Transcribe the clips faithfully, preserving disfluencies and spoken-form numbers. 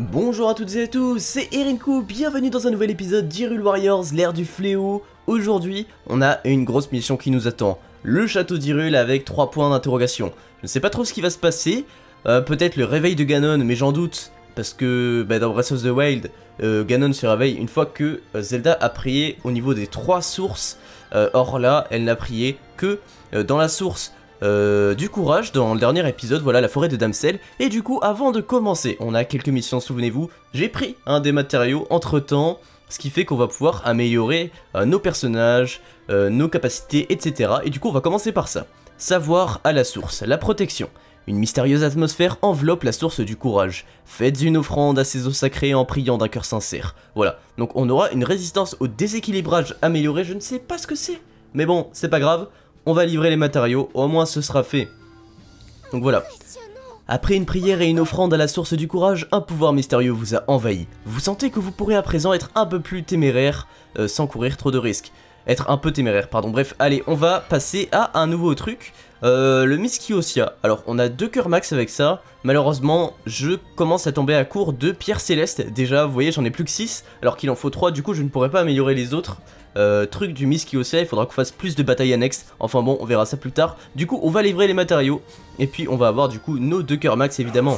Bonjour à toutes et à tous, c'est Erinkou, bienvenue dans un nouvel épisode d'Hyrule Warriors, l'ère du fléau. Aujourd'hui, on a une grosse mission qui nous attend, le château d'Hyrule avec trois points d'interrogation. Je ne sais pas trop ce qui va se passer, euh, peut-être le réveil de Ganon, mais j'en doute, parce que bah, dans Breath of the Wild, euh, Ganon se réveille une fois que euh, Zelda a prié au niveau des trois sources, euh, or là, elle n'a prié que euh, dans la source Euh, du courage dans le dernier épisode, voilà la forêt de Damsel. Et du coup, avant de commencer, on a quelques missions, souvenez-vous, j'ai pris un des matériaux entre temps, ce qui fait qu'on va pouvoir améliorer euh, nos personnages, euh, nos capacités, et cetera. Et du coup, on va commencer par ça. Savoir à la source, la protection. Une mystérieuse atmosphère enveloppe la source du courage. Faites une offrande à ces eaux sacrées en priant d'un cœur sincère. Voilà, donc on aura une résistance au déséquilibrage améliorée, je ne sais pas ce que c'est. Mais bon, c'est pas grave. On va livrer les matériaux, au moins ce sera fait. Donc voilà. Après une prière et une offrande à la source du courage, un pouvoir mystérieux vous a envahi. Vous sentez que vous pourrez à présent être un peu plus téméraire, euh, sans courir trop de risques. Être un peu téméraire, pardon. Bref, allez, on va passer à un nouveau truc. Euh, le Miskiosia. Alors, on a deux cœurs max avec ça. Malheureusement, je commence à tomber à court de pierres célestes. Déjà, vous voyez, j'en ai plus que six, alors qu'il en faut trois. Du coup, je ne pourrais pas améliorer les autres. Euh, truc du Miskiosia, il faudra qu'on fasse plus de batailles annexes. Enfin bon, on verra ça plus tard. Du coup, on va livrer les matériaux. Et puis, on va avoir du coup nos deux cœurs max, évidemment.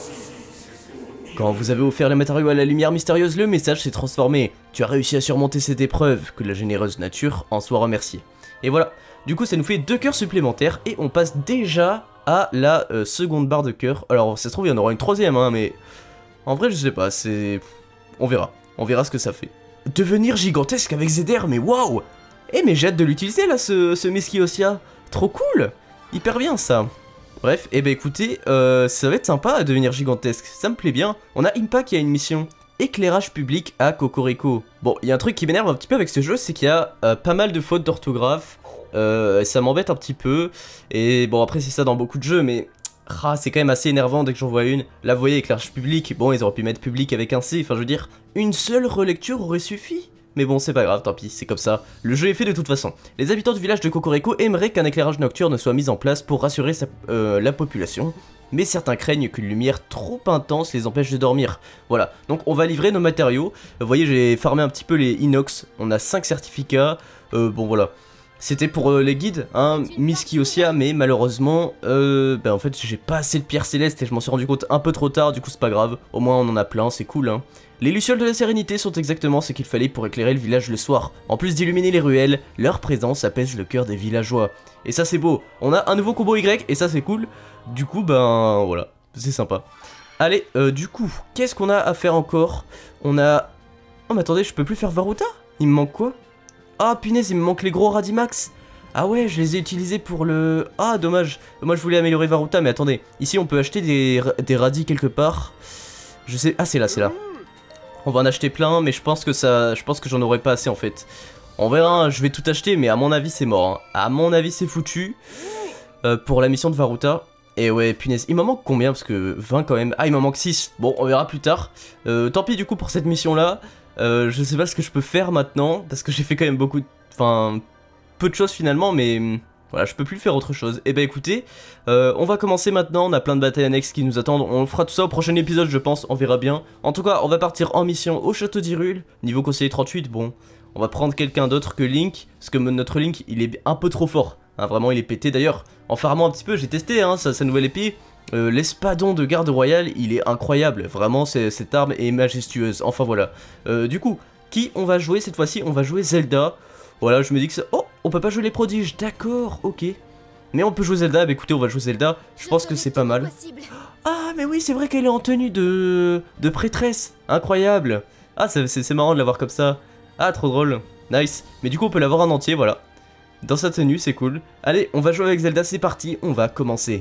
Quand vous avez offert les matériaux à la lumière mystérieuse, le message s'est transformé. Tu as réussi à surmonter cette épreuve, que la généreuse nature en soit remerciée. Et voilà, du coup ça nous fait deux cœurs supplémentaires et on passe déjà à la euh, seconde barre de cœur. Alors ça se trouve il y en aura une troisième, hein, mais en vrai je sais pas, c'est... On verra, on verra ce que ça fait. Devenir gigantesque avec Zeder, mais waouh! Eh mais j'ai hâte de l'utiliser là, ce, ce Miskiosia. Trop cool! Hyper bien ça. Bref, et eh ben écoutez, euh, ça va être sympa à devenir gigantesque, ça me plaît bien. On a Impa qui a une mission, éclairage public à Cocorico. Bon, il y a un truc qui m'énerve un petit peu avec ce jeu, c'est qu'il y a euh, pas mal de fautes d'orthographe, euh, ça m'embête un petit peu. Et bon, après c'est ça dans beaucoup de jeux, mais ah, c'est quand même assez énervant dès que j'en vois une. Là vous voyez, éclairage public, bon ils auraient pu mettre public avec un C, enfin je veux dire, une seule relecture aurait suffi. Mais bon, c'est pas grave, tant pis, c'est comme ça. Le jeu est fait de toute façon. Les habitants du village de Cocorico aimeraient qu'un éclairage nocturne soit mis en place pour rassurer sa, euh, la population. Mais certains craignent qu'une lumière trop intense les empêche de dormir. Voilà, donc on va livrer nos matériaux. Vous voyez, j'ai farmé un petit peu les inox. On a cinq certificats. Euh, bon voilà. C'était pour euh, les guides, hein, Miskiosia, mais malheureusement, euh, ben en fait j'ai pas assez de pierres célestes et je m'en suis rendu compte un peu trop tard, du coup c'est pas grave, au moins on en a plein, c'est cool hein. Les lucioles de la sérénité sont exactement ce qu'il fallait pour éclairer le village le soir. En plus d'illuminer les ruelles, leur présence apaise le cœur des villageois. Et ça c'est beau, on a un nouveau combo Y et ça c'est cool, du coup ben voilà, c'est sympa. Allez, euh, du coup, qu'est-ce qu'on a à faire encore? On a... Oh mais attendez, je peux plus faire Varuta? Il me manque quoi? Ah punaise, il me manque les gros Radimax. Ah ouais, je les ai utilisés pour le... Ah dommage, moi je voulais améliorer Varuta, mais attendez. Ici on peut acheter des, des radis quelque part. Je sais... Ah c'est là, c'est là. On va en acheter plein, mais je pense que ça... Je pense que j'en aurai pas assez en fait. On verra, hein, je vais tout acheter, mais à mon avis c'est mort. Hein. À mon avis c'est foutu. Euh, pour la mission de Varuta. Et ouais, punaise, il m'en manque combien? Parce que vingt quand même. Ah, il m'en manque six. Bon, on verra plus tard. Euh, tant pis du coup pour cette mission-là. Euh, je sais pas ce que je peux faire maintenant. Parce que j'ai fait quand même beaucoup de... Enfin, peu de choses finalement, mais... Voilà, je peux plus faire autre chose. Et bah écoutez, euh, on va commencer maintenant. On a plein de batailles annexes qui nous attendent. On fera tout ça au prochain épisode, je pense. On verra bien. En tout cas, on va partir en mission au château d'Hyrule. Niveau conseiller trente-huit, bon... On va prendre quelqu'un d'autre que Link. Parce que notre Link, il est un peu trop fort. Hein, vraiment, il est pété. D'ailleurs, en farmant un petit peu, j'ai testé hein, sa, sa nouvelle épée. Euh, L'espadon de garde royale, il est incroyable. Vraiment, cette arme est majestueuse. Enfin, voilà. Euh, du coup, qui on va jouer cette fois-ci? On va jouer Zelda. Voilà, je me dis que ça... Oh, on peut pas jouer les prodiges. D'accord, ok. Mais on peut jouer Zelda. Bah écoutez, on va jouer Zelda. Je pense que c'est pas mal. Ah, mais oui, c'est vrai qu'elle est en tenue de... de prêtresse. Incroyable. Ah, c'est marrant de la voir comme ça. Ah, trop drôle. Nice. Mais du coup, on peut l'avoir en entier, voilà. Dans sa tenue, c'est cool. Allez, on va jouer avec Zelda, c'est parti, on va commencer.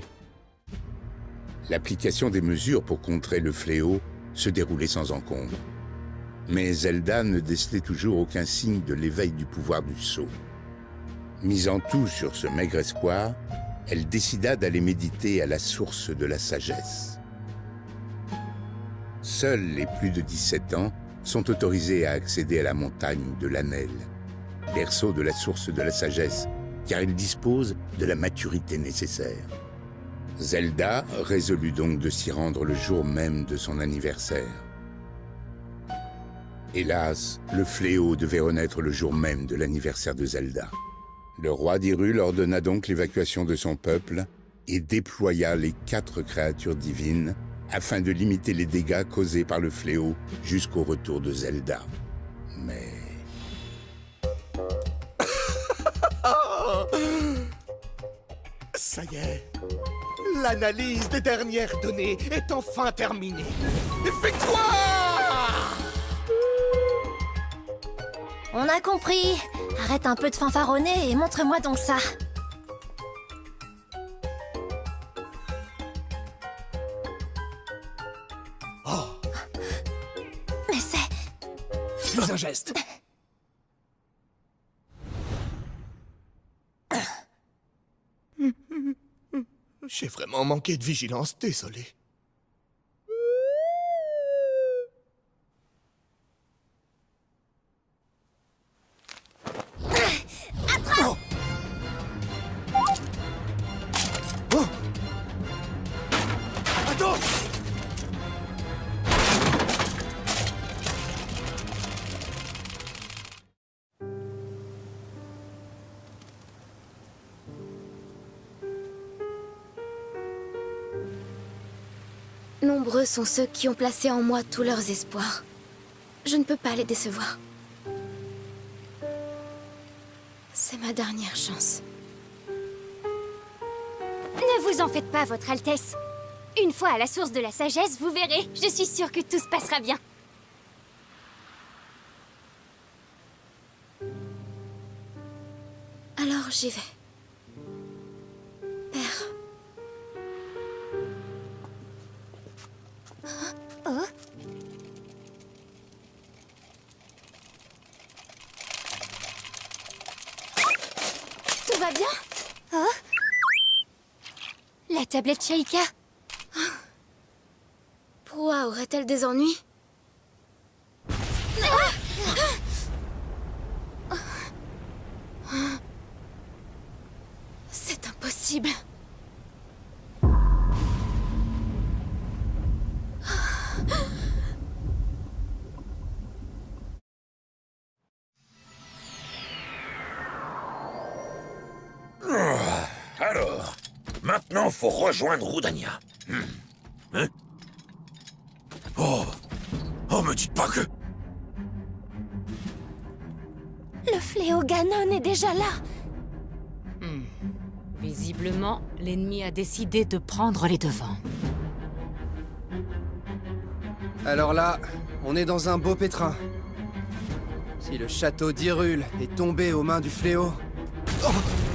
L'application des mesures pour contrer le fléau se déroulait sans encombre. Mais Zelda ne décelait toujours aucun signe de l'éveil du pouvoir du sceau. Misant tout sur ce maigre espoir, elle décida d'aller méditer à la source de la sagesse. Seuls les plus de dix-sept ans sont autorisés à accéder à la montagne de l'Anel, berceau de la source de la sagesse, car ils disposent de la maturité nécessaire. Zelda résolut donc de s'y rendre le jour même de son anniversaire. Hélas, le fléau devait renaître le jour même de l'anniversaire de Zelda. Le roi d'Hyrule ordonna donc l'évacuation de son peuple et déploya les quatre créatures divines afin de limiter les dégâts causés par le fléau jusqu'au retour de Zelda. Mais... Ça y est, l'analyse des dernières données est enfin terminée. Victoire! On a compris. Arrête un peu de fanfaronner et montre-moi donc ça. Oh, Mais c'est... plus un geste. J'ai vraiment manqué de vigilance, désolé. Attrape! Oh. Oh. Attends! Nombreux sont ceux qui ont placé en moi tous leurs espoirs. Je ne peux pas les décevoir. C'est ma dernière chance. Ne vous en faites pas, Votre Altesse. Une fois à la source de la sagesse, vous verrez, je suis sûre que tout se passera bien. Alors j'y vais. Père. Oh? Tout va bien? Oh? La tablette Sheikah? Pourquoi aurait-elle des ennuis? C'est impossible. Alors, maintenant faut rejoindre Rudania. Hmm. Hein? Oh, oh, me dites pas que... Le fléau Ganon est déjà là. Hmm. Visiblement, l'ennemi a décidé de prendre les devants. Alors là, on est dans un beau pétrin. Si le château d'Hyrule est tombé aux mains du fléau... Oh!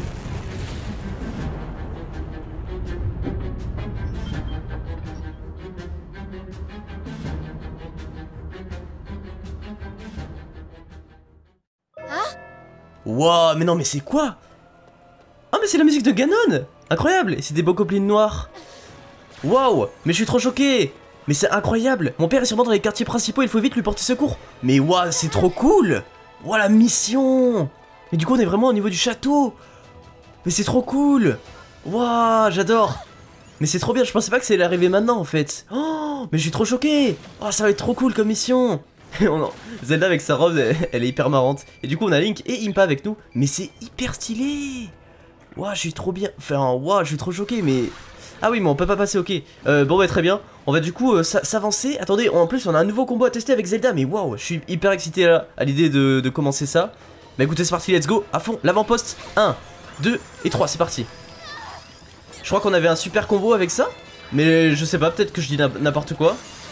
Wouah, mais non, mais c'est quoi? Ah, mais c'est la musique de Ganon! Incroyable! Et c'est des bokoblins noirs. Waouh! Mais je suis trop choqué! Mais c'est incroyable! Mon père est sûrement dans les quartiers principaux, il faut vite lui porter secours! Mais waouh, c'est trop cool! Waouh, la mission! Mais du coup, on est vraiment au niveau du château! Mais c'est trop cool! Waouh, j'adore! Mais c'est trop bien, je pensais pas que ça allait arriver maintenant en fait! Oh, mais je suis trop choqué! Oh, ça va être trop cool comme mission! Zelda avec sa robe, elle, elle est hyper marrante. Et du coup, on a Link et Impa avec nous. Mais c'est hyper stylé! Waouh, je suis trop bien. Enfin, waouh, je suis trop choqué, mais. Ah oui, mais on peut pas passer, ok. Euh, bon, bah, très bien. On va du coup euh, s'avancer. Attendez, en plus, on a un nouveau combo à tester avec Zelda. Mais waouh, je suis hyper excité là, à l'idée de, de commencer ça. Bah, écoutez, c'est parti, let's go. À fond, l'avant-poste. un, deux et trois, c'est parti. Je crois qu'on avait un super combo avec ça. Mais je sais pas, peut-être que je dis n'importe quoi.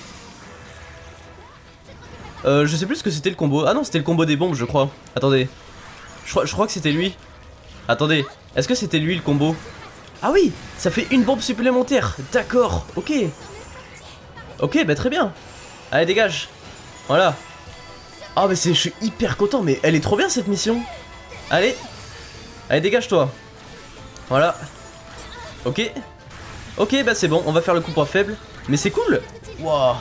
Euh, je sais plus ce que c'était le combo. Ah non, c'était le combo des bombes, je crois. Attendez. Je crois, je crois que c'était lui. Attendez. Est-ce que c'était lui le combo? Ah oui, ça fait une bombe supplémentaire. D'accord, ok. Ok, bah très bien. Allez, dégage. Voilà. Ah, mais c'est, je suis hyper content. Mais elle est trop bien cette mission. Allez. Allez, dégage-toi. Voilà. Ok. Ok, bah c'est bon. On va faire le coup point faible. Mais c'est cool. Waouh.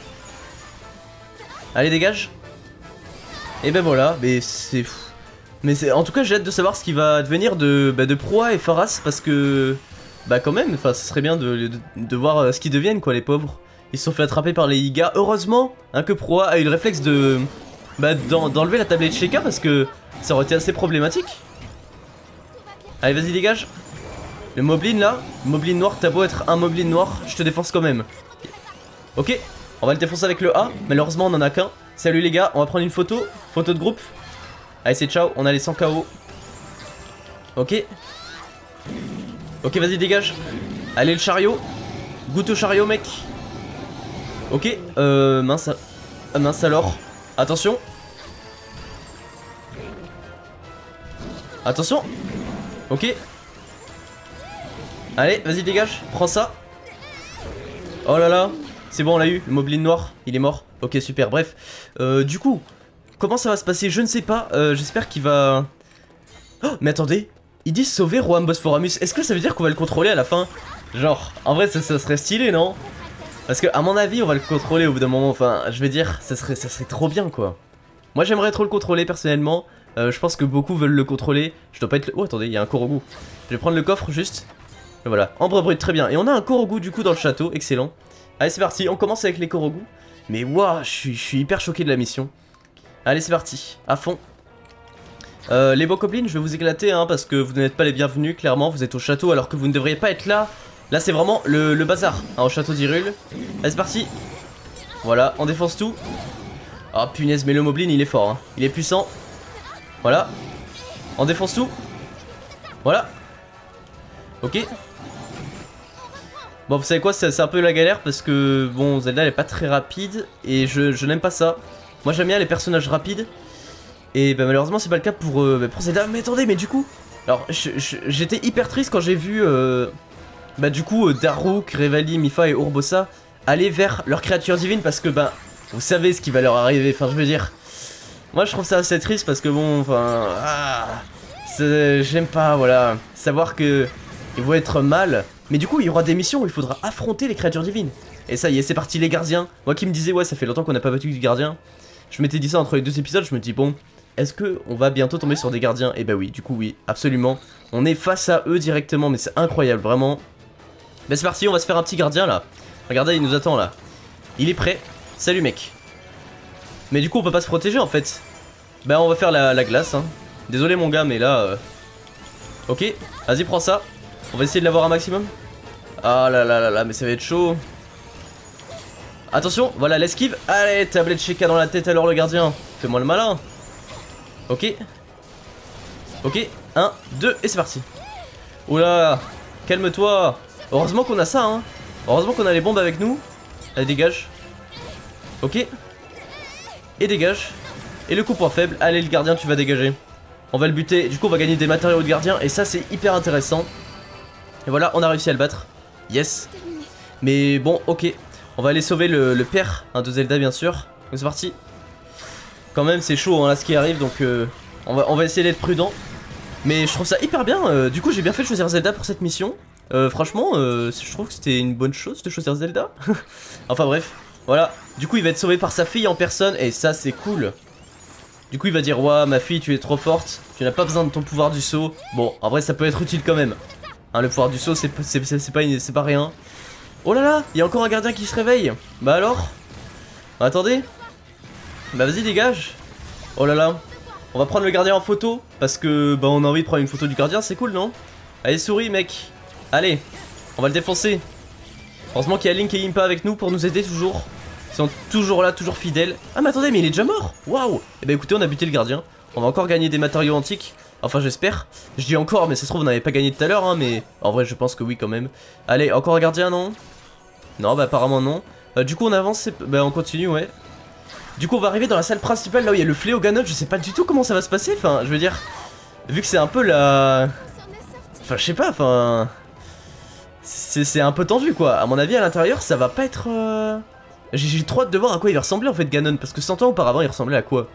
Allez, dégage. Et ben voilà, mais c'est fou. Mais c'est, en tout cas, j'ai hâte de savoir ce qui va advenir de, bah, de Proa et Pharas, parce que, bah quand même, enfin, ce serait bien de, de, de voir ce qu'ils deviennent, quoi, les pauvres. Ils se sont fait attraper par les Yiga. Heureusement, hein, que Proa a eu le réflexe de, bah, d'enlever la tablette Sheka parce que ça aurait été assez problématique. Allez, vas-y, dégage. Le moblin là, moblin noir, t'as beau être un moblin noir, je te défonce quand même. Ok, on va le défoncer avec le A. Malheureusement, on en a qu'un. Salut les gars, on va prendre une photo. Photo de groupe. Allez, c'est ciao, on a les cent K O. Ok. Ok, vas-y, dégage. Allez, le chariot. Goûte au chariot, mec. Ok, euh, mince, ah, mince alors. Attention. Attention. Ok. Allez, vas-y, dégage. Prends ça. Oh là là. C'est bon, on l'a eu. Le moblin noir, il est mort. Ok, super. Bref. Euh, du coup, comment ça va se passer? Je ne sais pas. Euh, J'espère qu'il va... Oh, mais attendez. Ils disent sauver Rohan Bosphoramus. Est-ce que ça veut dire qu'on va le contrôler à la fin? Genre, en vrai, ça, ça serait stylé, non? Parce que, à mon avis, on va le contrôler au bout d'un moment. Enfin, je vais dire, ça serait, ça serait trop bien, quoi. Moi, j'aimerais trop le contrôler, personnellement. Euh, je pense que beaucoup veulent le contrôler. Je dois pas être... Le... Oh, attendez, il y a un Korogu. Je vais prendre le coffre, juste. Et voilà. Ambre brute, très bien. Et on a un Korogu, du coup, dans le château. Excellent. Allez, c'est parti. On commence avec les Korogu. Mais, waouh, je suis, je suis hyper choqué de la mission. Allez, c'est parti. À fond. Euh, les bokoblins, je vais vous éclater, hein, parce que vous n'êtes pas les bienvenus, clairement. Vous êtes au château alors que vous ne devriez pas être là. Là, c'est vraiment le, le bazar, hein, au château d'Hyrule. Allez, c'est parti. Voilà, on défonce tout. Oh, punaise, mais le moblin, il est fort, hein. Il est puissant. Voilà. On défonce tout. Voilà. Ok. Bon, vous savez quoi, c'est un peu la galère parce que, bon, Zelda, elle est pas très rapide. Et je, je n'aime pas ça. Moi, j'aime bien les personnages rapides. Et bah malheureusement c'est pas le cas pour, euh, pour Zelda. Mais attendez, mais du coup, alors j'étais hyper triste quand j'ai vu euh, bah du coup euh, Daruk, Revali, Mipha et Urbosa aller vers leur créature divine. Parce que bah vous savez ce qui va leur arriver. Enfin je veux dire, moi je trouve ça assez triste parce que bon, enfin ah, j'aime pas, voilà, savoir que ils vont être mal. Mais du coup il y aura des missions où il faudra affronter les créatures divines. Et ça y est, c'est parti les gardiens. Moi qui me disais ouais ça fait longtemps qu'on n'a pas battu du gardien. Je m'étais dit ça entre les deux épisodes, je me dis bon, est-ce que on va bientôt tomber sur des gardiens? Et bah oui, du coup oui, absolument. On est face à eux directement, mais c'est incroyable, vraiment. Bah c'est parti, on va se faire un petit gardien là. Regardez, il nous attend là. Il est prêt. Salut mec. Mais du coup on peut pas se protéger en fait. Bah on va faire la, la glace, hein. Désolé mon gars, mais là... Euh... Ok, vas-y prends ça. On va essayer de l'avoir un maximum. Ah là là là là, mais ça va être chaud. Attention, voilà l'esquive. Allez, tablette Sheka dans la tête alors le gardien. Fais-moi le malin. Ok. Ok, un, deux, et c'est parti. Oula, calme-toi. Heureusement qu'on a ça, hein. Heureusement qu'on a les bombes avec nous. Allez, dégage. Ok. Et dégage. Et le coup point faible. Allez, le gardien, tu vas dégager. On va le buter. Du coup, on va gagner des matériaux de gardien. Et ça, c'est hyper intéressant. Et voilà, on a réussi à le battre. Yes. Mais bon, ok. On va aller sauver le, le père hein, de Zelda, bien sûr. Donc c'est parti. Quand même, c'est chaud hein, là ce qui arrive. Donc euh, on, va, on va essayer d'être prudent. Mais je trouve ça hyper bien. Euh, du coup, j'ai bien fait de choisir Zelda pour cette mission. Euh, franchement, euh, je trouve que c'était une bonne chose de choisir Zelda. Enfin bref, voilà. Du coup, il va être sauvé par sa fille en personne. Et ça, c'est cool. Du coup, il va dire, ouah, ma fille, tu es trop forte. Tu n'as pas besoin de ton pouvoir du saut. Bon, en vrai, ça peut être utile quand même. Hein, le pouvoir du saut, c'est pas, c'est pas rien. Oh là là, il y a encore un gardien qui se réveille. Bah alors? Attendez. Bah vas-y, dégage. Oh là là. On va prendre le gardien en photo. Parce que bah on a envie de prendre une photo du gardien, c'est cool, non? Allez, souris, mec. Allez, on va le défoncer. Heureusement qu'il y a Link et Impa avec nous pour nous aider toujours. Ils sont toujours là, toujours fidèles. Ah mais attendez, mais il est déjà mort. Waouh. Et bah écoutez, on a buté le gardien. On va encore gagner des matériaux antiques. Enfin j'espère. Je dis encore, mais ça se trouve on n'avait pas gagné tout à l'heure, hein, mais en vrai je pense que oui quand même. Allez, encore un gardien, non? Non, bah apparemment non. Euh, du coup on avance, bah on continue, ouais. Du coup on va arriver dans la salle principale, là où il y a le fléau Ganon. Je sais pas du tout comment ça va se passer, enfin je veux dire, vu que c'est un peu la... Enfin je sais pas, enfin... C'est un peu tendu quoi. À mon avis à l'intérieur ça va pas être... Euh... J'ai trop hâte de voir à quoi il va ressembler en fait Ganon. Parce que cent ans auparavant il ressemblait à quoi?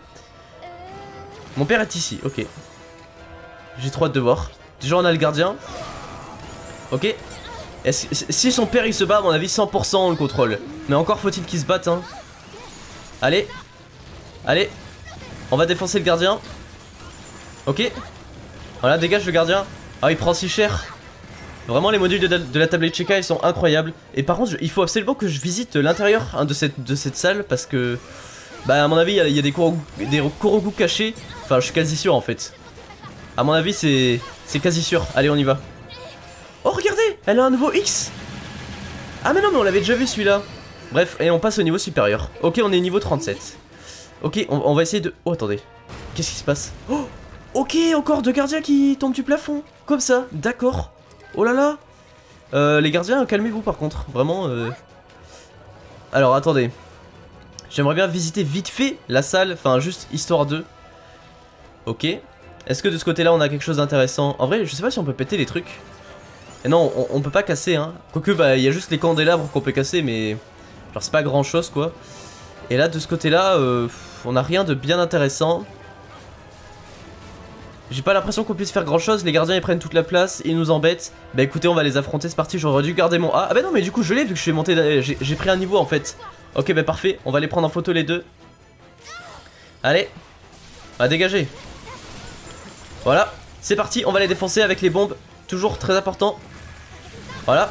Mon père est ici, ok. J'ai trop hâte de voir. Déjà on a le gardien. Ok. Si son père il se bat, à mon avis cent pour cent on le contrôle. Mais encore faut-il qu'il se batte hein. Allez. Allez. On va défoncer le gardien. Ok. Voilà, dégage le gardien. Ah il prend si cher. Vraiment les modules de, de la tablette Sheka ils sont incroyables. Et par contre je, il faut absolument que je visite l'intérieur hein, de, cette, de cette salle. Parce que Bah à mon avis il y, y a des Korogu, des Korogu cachés. Enfin je suis quasi sûr en fait. À mon avis c'est c'est quasi sûr. Allez on y va. Oh regardez, elle a un nouveau X. Ah mais non mais on l'avait déjà vu celui-là. Bref, et on passe au niveau supérieur. Ok on est niveau trente-sept. Ok on, on va essayer de... Oh attendez. Qu'est-ce qui se passe? Oh ok encore deux gardiens qui tombent du plafond. Comme ça, d'accord. Oh là là. euh, Les gardiens calmez-vous par contre. Vraiment euh... Alors attendez. J'aimerais bien visiter vite fait la salle, enfin juste histoire de. Ok. Est-ce que de ce côté-là on a quelque chose d'intéressant? En vrai, je sais pas si on peut péter les trucs. Et non, on, on peut pas casser, hein. Quoique, bah, il y a juste les candélabres qu'on peut casser, mais genre c'est pas grand-chose, quoi. Et là, de ce côté-là, euh, on a rien de bien intéressant. J'ai pas l'impression qu'on puisse faire grand-chose. Les gardiens ils prennent toute la place, ils nous embêtent. Bah écoutez, on va les affronter, c'est parti. J'aurais dû garder mon A. Ah bah non, mais du coup je l'ai vu que je suis monté. J'ai pris un niveau en fait. Ok bah parfait, on va les prendre en photo les deux. Allez, on va dégager. Voilà, c'est parti, on va les défoncer avec les bombes. Toujours très important. Voilà.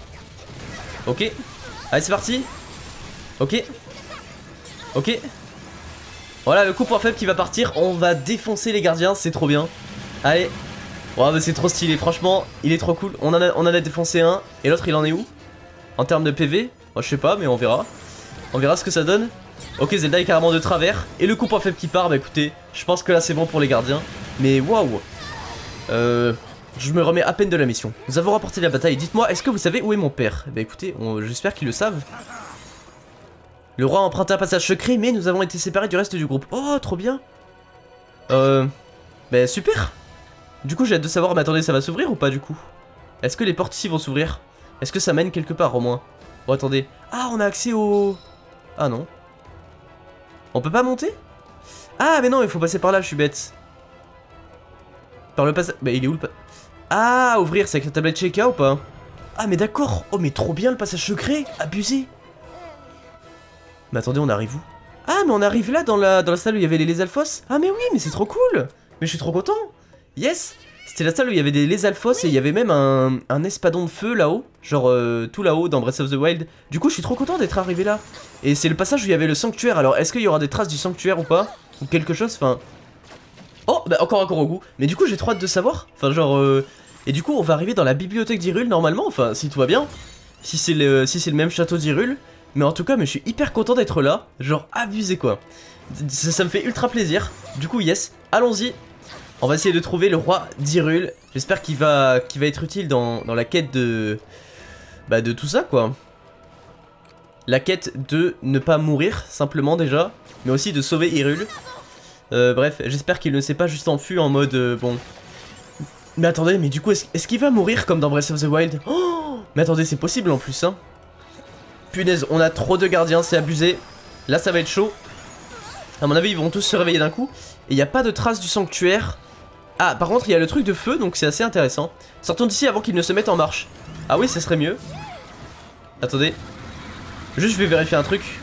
Ok. Allez c'est parti. Ok. Ok. Voilà le coup point faible qui va partir. On va défoncer les gardiens, c'est trop bien. Allez. Ouais mais c'est trop stylé, franchement il est trop cool. On en a, on en a défoncé un. Et l'autre il en est où? En termes de P V? Moi je sais pas mais on verra. On verra ce que ça donne. Ok Zelda est carrément de travers. Et le coup point faible qui part, bah écoutez, je pense que là c'est bon pour les gardiens. Mais waouh. Euh... Je me remets à peine de la mission. Nous avons remporté la bataille. Dites-moi, est-ce que vous savez où est mon père? Bah écoutez, j'espère qu'ils le savent. Le roi a emprunté un passage secret, mais nous avons été séparés du reste du groupe. Oh, trop bien. Euh... Bah super. Du coup j'ai hâte de savoir, mais attendez, ça va s'ouvrir ou pas du coup? Est-ce que les portes ici vont s'ouvrir? Est-ce que ça mène quelque part au moins? Oh attendez. Ah on a accès au... Ah non. On peut pas monter? Ah mais non il faut passer par là, je suis bête. Par le passage... Bah il est où le... Pa... Ah ouvrir c'est avec la tablette Sheikah ou pas? Ah mais d'accord. Oh mais trop bien le passage secret. Abusé. Mais attendez on arrive où? Ah mais on arrive là dans la, dans la salle où il y avait les Lézalfos. Ah mais oui mais c'est trop cool. Mais je suis trop content. Yes. C'était la salle où il y avait des Lézalfos et il y avait même un, un espadon de feu là-haut. Genre euh, tout là-haut dans Breath of the Wild. Du coup je suis trop content d'être arrivé là. Et c'est le passage où il y avait le sanctuaire. Alors est-ce qu'il y aura des traces du sanctuaire ou pas? Ou quelque chose, enfin... Oh bah encore un Korogu. Mais du coup j'ai trop hâte de savoir. Enfin genre... Euh... Et du coup on va arriver dans la bibliothèque d'Hyrule normalement. Enfin si tout va bien. Si c'est le, si c'est le même château d'Hyrule. Mais en tout cas mais je suis hyper content d'être là. Genre abusé quoi. Ça, ça me fait ultra plaisir. Du coup yes, allons-y. On va essayer de trouver le roi d'Hyrule. J'espère qu'il va, qu'il va être utile dans, dans la quête de... Bah de tout ça quoi. La quête de ne pas mourir simplement déjà. Mais aussi de sauver Hyrule. Euh, bref, j'espère qu'il ne s'est pas juste enfui en mode... Euh, bon... Mais attendez, mais du coup est-ce est-ce qu'il va mourir comme dans Breath of the Wild? Oh, mais attendez, c'est possible en plus hein. Punaise, on a trop de gardiens, c'est abusé. Là ça va être chaud. À mon avis ils vont tous se réveiller d'un coup. Et il n'y a pas de traces du sanctuaire. Ah par contre il y a le truc de feu donc c'est assez intéressant. Sortons d'ici avant qu'ils ne se mettent en marche. Ah oui ça serait mieux. Attendez. Juste je vais vérifier un truc.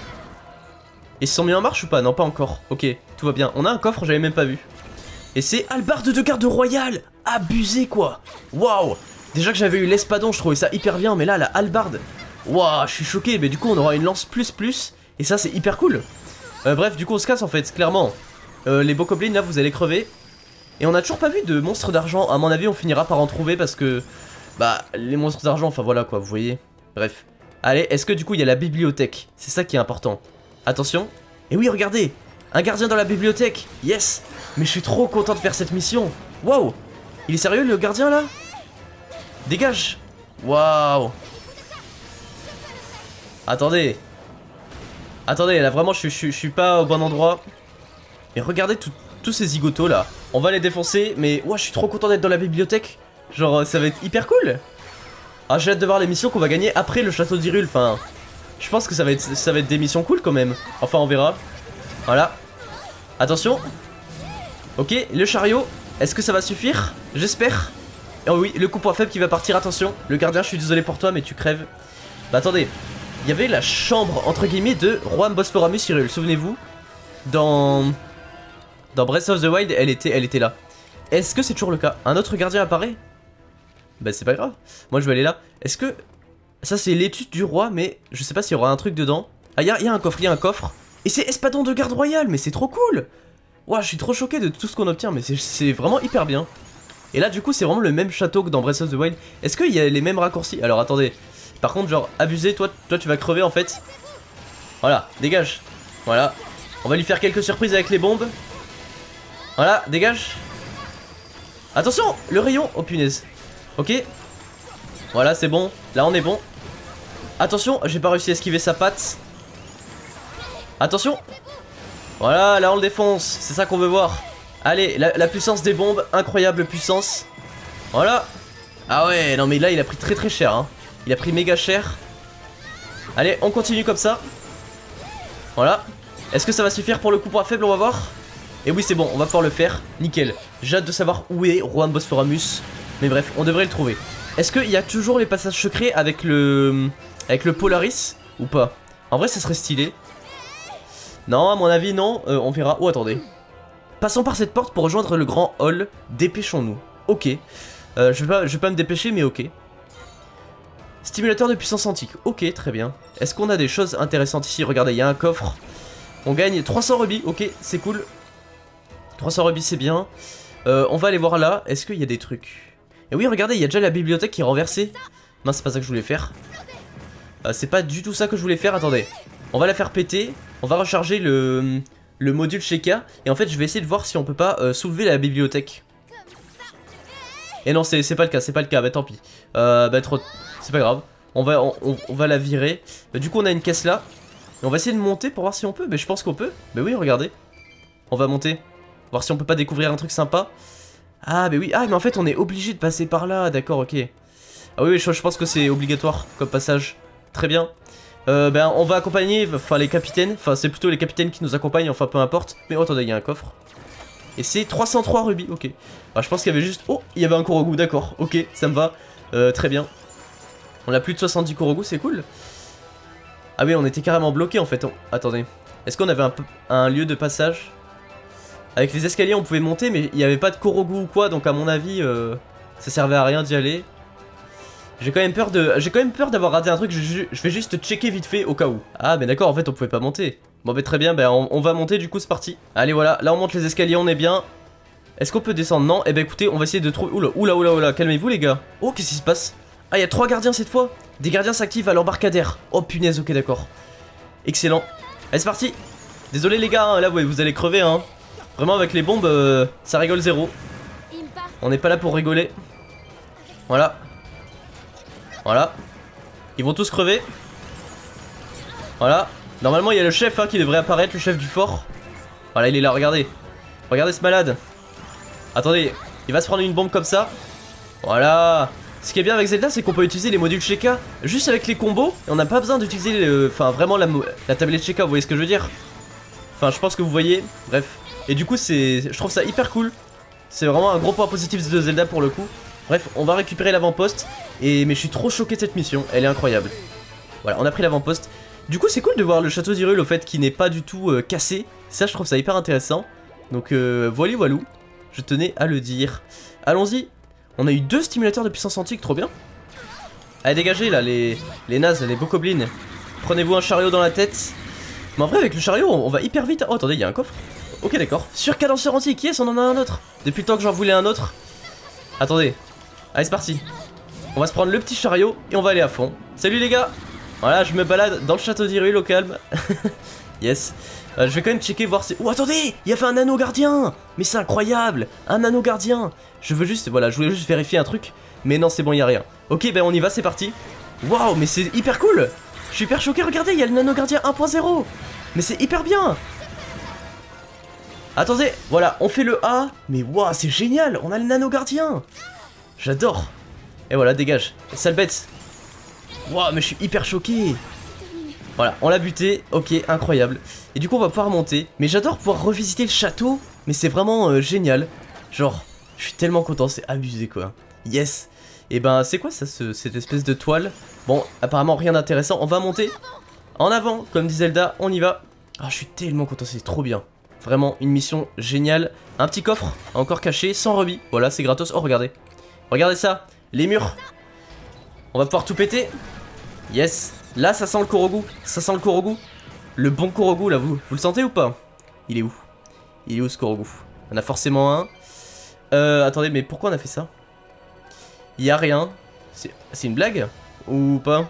Ils se sont mis en marche ou pas? Non pas encore. Ok tout va bien. On a un coffre j'avais même pas vu. Et c'est hallebarde de garde royale. Abusé quoi. Waouh. Déjà que j'avais eu l'espadon je trouvais ça hyper bien. Mais là la hallebarde. Waouh je suis choqué. Mais du coup on aura une lance plus plus. Et ça c'est hyper cool. euh, Bref du coup on se casse en fait clairement. euh, Les bokoblins là vous allez crever. Et on a toujours pas vu de monstres d'argent. À mon avis on finira par en trouver parce que... Bah les monstres d'argent enfin voilà quoi vous voyez. Bref. Allez est-ce que du coup il y a la bibliothèque? C'est ça qui est important. Attention. Et oui regardez. Un gardien dans la bibliothèque. Yes. Mais je suis trop content de faire cette mission. Waouh. Il est sérieux le gardien là? Dégage. Waouh. Attendez. Attendez là vraiment je, je, je suis pas au bon endroit. Et regardez tout, tous ces zigotos là. On va les défoncer mais ouais je suis trop content d'être dans la bibliothèque. Genre ça va être hyper cool. Ah j'ai hâte de voir les missions qu'on va gagner après le château d'Hyrule. Enfin je pense que ça va être, ça va être des missions cool quand même. Enfin on verra. Voilà. Attention. Ok le chariot. Est-ce que ça va suffire? J'espère. Oh oui le coup point faible qui va partir. Attention. Le gardien je suis désolé pour toi mais tu crèves. Bah attendez. Il y avait la chambre entre guillemets de Roi Bosphoramus Hyrule. Souvenez-vous. Dans... Dans Breath of the Wild elle était, elle était là. Est-ce que c'est toujours le cas? Un autre gardien apparaît? Bah c'est pas grave. Moi je vais aller là. Est-ce que... Ça c'est l'étude du roi mais je sais pas s'il y aura un truc dedans. Ah il y, y a un coffre, il y a un coffre. Et c'est espadon de garde royale, mais c'est trop cool. Ouah, je suis trop choqué de tout ce qu'on obtient, mais c'est vraiment hyper bien. Et là, du coup, c'est vraiment le même château que dans Breath of the Wild. Est-ce qu'il y a les mêmes raccourcis? Alors, attendez. Par contre, genre, abusé, toi, toi, tu vas crever, en fait. Voilà, dégage. Voilà. On va lui faire quelques surprises avec les bombes. Voilà, dégage. Attention, le rayon. Oh, punaise. Ok. Voilà, c'est bon. Là, on est bon. Attention, j'ai pas réussi à esquiver sa patte. Attention. Voilà, là, on le défonce. C'est ça qu'on veut voir. Allez, la, la puissance des bombes, incroyable puissance. Voilà. Ah ouais, non mais là il a pris très très cher hein. Il a pris méga cher. Allez, on continue comme ça. Voilà. Est-ce que ça va suffire pour le coup point faible? On va voir. Et oui c'est bon, on va pouvoir le faire. Nickel. J'ai hâte de savoir où est Juan Bosphoramus. Mais bref, on devrait le trouver. Est-ce qu'il y a toujours les passages secrets avec le... Avec le Polaris ou pas? En vrai ça serait stylé. Non, à mon avis non, euh, on verra. Oh attendez. Passons par cette porte pour rejoindre le grand hall. Dépêchons-nous. Ok. Euh, je, vais pas, je vais pas me dépêcher, mais ok. Stimulateur de puissance antique. Ok, très bien. Est-ce qu'on a des choses intéressantes ici? Regardez, il y a un coffre. On gagne trois cents rubis. Ok, c'est cool. trois cents rubis, c'est bien. Euh, on va aller voir là. Est-ce qu'il y a des trucs? Et oui, regardez, il y a déjà la bibliothèque qui est renversée. Non, c'est pas ça que je voulais faire. Euh, c'est pas du tout ça que je voulais faire. Attendez. On va la faire péter. On va recharger le... le module Sheikah, et en fait je vais essayer de voir si on peut pas euh, soulever la bibliothèque. Et non c'est pas le cas, c'est pas le cas, bah tant pis. Euh, bah trop... c'est pas grave, on va, on, on va la virer. Bah, du coup on a une caisse là, et on va essayer de monter pour voir si on peut, mais je pense qu'on peut. Bah oui regardez, on va monter, voir si on peut pas découvrir un truc sympa. Ah bah oui, ah mais en fait on est obligé de passer par là, d'accord, ok. Ah oui, je, je pense que c'est obligatoire comme passage, très bien. Euh, ben on va accompagner, enfin les capitaines, enfin c'est plutôt les capitaines qui nous accompagnent, enfin peu importe. Mais oh, attendez, il y a un coffre. Et c'est trois cent trois rubis, ok. Alors, je pense qu'il y avait juste, oh, il y avait un Korogu, d'accord, ok, ça me va, euh, très bien. On a plus de soixante-dix Korogu, c'est cool. Ah oui, on était carrément bloqué en fait, on... attendez. Est-ce qu'on avait un, un lieu de passage? Avec les escaliers on pouvait monter, mais il n'y avait pas de Korogu ou quoi, donc à mon avis, euh, ça servait à rien d'y aller. J'ai quand même peur de, j'ai quand même peur d'avoir raté un truc. Je, je vais juste checker vite fait au cas où. Ah mais d'accord, en fait on pouvait pas monter. Bon bah très bien, bah on, on va monter du coup, c'est parti. Allez voilà, là on monte les escaliers, on est bien. Est-ce qu'on peut descendre? Non. Eh bah écoutez, on va essayer de trouver. Oula oula oula oula, calmez-vous les gars. Oh qu'est-ce qui se passe? Ah il y a trois gardiens cette fois. Des gardiens s'activent à l'embarcadère. Oh punaise, ok d'accord. Excellent. Allez c'est parti. Désolé les gars, hein, là ouais, vous allez crever hein. Vraiment avec les bombes, euh, ça rigole zéro. On n'est pas là pour rigoler. Voilà. Voilà. Ils vont tous crever. Voilà. Normalement il y a le chef hein, qui devrait apparaître, le chef du fort. Voilà il est là, regardez. Regardez ce malade. Attendez, il va se prendre une bombe comme ça. Voilà. Ce qui est bien avec Zelda c'est qu'on peut utiliser les modules Sheikah juste avec les combos. Et on n'a pas besoin d'utiliser enfin vraiment la, la tablette Sheikah, vous voyez ce que je veux dire. Enfin je pense que vous voyez. Bref. Et du coup c'est, je trouve ça hyper cool. C'est vraiment un gros point positif de Zelda pour le coup. Bref, on va récupérer l'avant-poste. Et mais je suis trop choqué de cette mission, elle est incroyable. Voilà, on a pris l'avant-poste. Du coup, c'est cool de voir le château d'Hyrule au fait qui n'est pas du tout euh, cassé. Ça, je trouve ça hyper intéressant. Donc euh, voilà, voilà. Je tenais à le dire. Allons-y. On a eu deux stimulateurs de puissance antique, trop bien. Allez, dégagez là, les, les nazes, les bokoblins. Prenez-vous un chariot dans la tête. Mais en vrai, avec le chariot, on, on va hyper vite. Oh, attendez, il y a un coffre. Ok, d'accord. Surcadenceur antique, yes, on en a un autre. Depuis le temps que j'en voulais un autre. Attendez. Allez, c'est parti. On va se prendre le petit chariot et on va aller à fond. Salut les gars. Voilà, je me balade dans le château d'Hyrule au calme. Yes. Euh, je vais quand même checker, voir si... Oh, attendez, il y avait un anneau gardien. Mais c'est incroyable. Un anneau gardien. Je veux juste... Voilà, je voulais juste vérifier un truc. Mais non, c'est bon, il n'y a rien. Ok, ben on y va, c'est parti. Waouh, mais c'est hyper cool. Je suis hyper choqué, regardez, il y a le nano gardien un point zéro. Mais c'est hyper bien. Attendez, voilà, on fait le A. Mais waouh, c'est génial, on a le nano gardien. J'adore. Et voilà, dégage. Sale bête. Waouh, mais je suis hyper choqué. Voilà, on l'a buté. Ok, incroyable. Et du coup, on va pouvoir monter. Mais j'adore pouvoir revisiter le château. Mais c'est vraiment euh, génial. Genre, je suis tellement content, c'est abusé quoi. Yes. Et ben, c'est quoi ça, ce, cette espèce de toile? Bon, apparemment rien d'intéressant. On va monter. En avant, comme dit Zelda, on y va. Ah, je suis tellement content, c'est trop bien. Vraiment, une mission géniale. Un petit coffre, encore caché, sans rubis. Voilà, c'est gratos. Oh, regardez. Regardez ça, les murs. On va pouvoir tout péter. Yes. Là, ça sent le Korogu. Ça sent le Korogu. Le bon Korogu là, vous, vous le sentez ou pas? Il est où? Il est où ce Korogu? On a forcément un. Euh, attendez, mais pourquoi on a fait ça? Il y a rien. C'est une blague? Ou pas?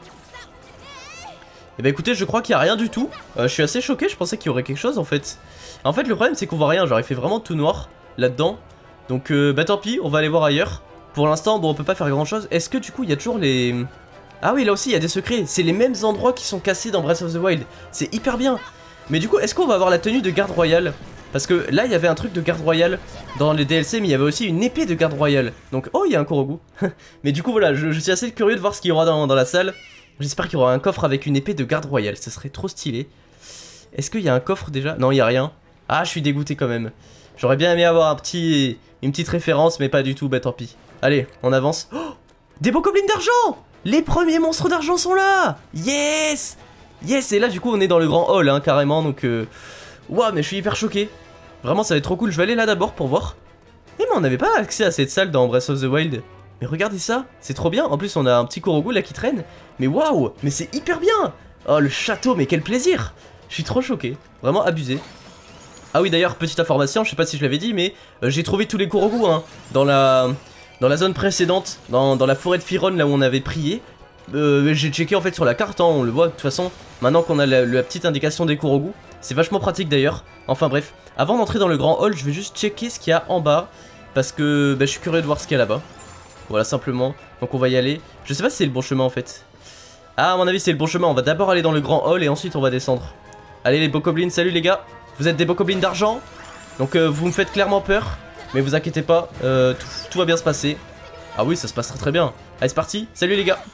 Eh bah écoutez, je crois qu'il y a rien du tout. Euh, je suis assez choqué, je pensais qu'il y aurait quelque chose en fait. En fait, le problème c'est qu'on voit rien, genre il fait vraiment tout noir là-dedans. Donc euh, bah tant pis, on va aller voir ailleurs. Pour l'instant, bon, on peut pas faire grand chose. Est-ce que du coup il y a toujours les... Ah oui, là aussi il y a des secrets. C'est les mêmes endroits qui sont cassés dans Breath of the Wild. C'est hyper bien. Mais du coup, est-ce qu'on va avoir la tenue de garde royale? Parce que là il y avait un truc de garde royale dans les D L C, mais il y avait aussi une épée de garde royale. Donc, oh, il y a un Korogu. Mais du coup voilà, je, je suis assez curieux de voir ce qu'il y aura dans, dans la salle. J'espère qu'il y aura un coffre avec une épée de garde royale, ce serait trop stylé. Est-ce qu'il y a un coffre déjà? Non, il n'y a rien. Ah, je suis dégoûté quand même. J'aurais bien aimé avoir un petit, une petite référence, mais pas du tout, bah tant pis. Allez, on avance. Oh, des bokoblins d'argent! Les premiers monstres d'argent sont là! Yes! Yes, et là du coup on est dans le grand hall, hein, carrément, donc... Euh... Waouh, mais je suis hyper choqué. Vraiment, ça va être trop cool, je vais aller là d'abord pour voir. Eh, mais on n'avait pas accès à cette salle dans Breath of the Wild. Mais regardez ça, c'est trop bien. En plus, on a un petit Korogu là qui traîne. Mais waouh, mais c'est hyper bien. Oh, le château, mais quel plaisir. Je suis trop choqué, vraiment abusé. Ah oui, d'ailleurs, petite information, je sais pas si je l'avais dit, mais euh, j'ai trouvé tous les Korogu hein, dans la dans la zone précédente, dans, dans la forêt de Firon, là où on avait prié. Euh, j'ai checké en fait sur la carte, hein, on le voit de toute façon. Maintenant qu'on a la, la petite indication des Korogu, c'est vachement pratique d'ailleurs. Enfin bref, avant d'entrer dans le grand hall, je vais juste checker ce qu'il y a en bas, parce que bah, je suis curieux de voir ce qu'il y a là-bas. Voilà, simplement. Donc on va y aller. Je sais pas si c'est le bon chemin en fait. Ah, à mon avis c'est le bon chemin. On va d'abord aller dans le grand hall et ensuite on va descendre. Allez les bokoblins, salut les gars. Vous êtes des bokoblins d'argent. Donc euh, vous me faites clairement peur. Mais vous inquiétez pas, euh, tout, tout va bien se passer. Ah oui, ça se passera très bien. Allez, c'est parti. Salut les gars.